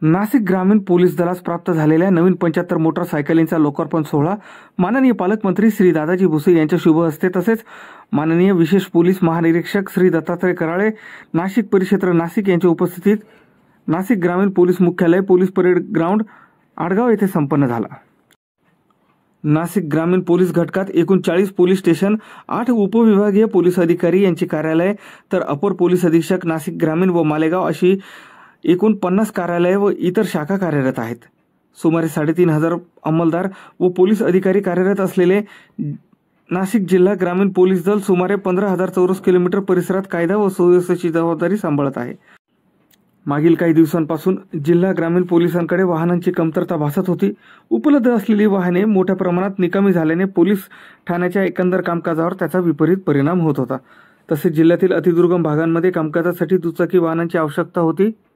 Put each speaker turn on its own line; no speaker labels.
नाशिक ग्रामीण police Dallas प्राप्त झालेल्या नवीन 75 मोटारसायकलींचा लोकार्पण सोहळा माननीय पालकमंत्री श्री दादाजी भुसे यांच्या शुभ हस्ते तसेच माननीय विशेष पोलीस महानिरीक्षक श्री दत्तात्रय कराळे नाशिक परिक्षेत्र नाशिक यांच्या उपस्थितीत नाशिक ग्रामीण पोलीस मुख्यालय पोलीस परेड ग्राउंड आडगाव येथे संपन्न झाला। नाशिक ग्रामीण पोलीस घटकात एकूण 40 पोलीस स्टेशन, 8 उपविभागीय पोलीस अधिकारी यांची कार्यालय तर अपर पोलीस अधीक्षक नाशिक ग्रामीण व मालेगाव अशी एकूण 50 कार्यालये व इतर शाखा कार्यरत आहेत। सुमारे 3,500 अंमलदार व पोलीस अधिकारी कार्यरत असलेले नाशिक जिल्हा ग्रामीण पोलीस दल सुमारे 15,000 चौरस किलोमीटर परिसरात कायदा व सुव्यवस्थेची जबाबदारी सांभाळत आहे। मागील काही दिवसांपासून जिल्हा ग्रामीण पोलिसांकडे वाहनांची कमतरता भासत होती। उपलब्ध असलेली वाहने मोठ्या प्रमाणात निकामी झाल्याने पोलीस ठाण्याच्या एकंदर कामकाजावर त्याचा विपरीत परिणाम होत होता। तसेच जिल्ह्यातील अतिदुर्गम भागांमध्ये कामकाजासाठी दुचाकी वाहनांची आवश्यकता होती।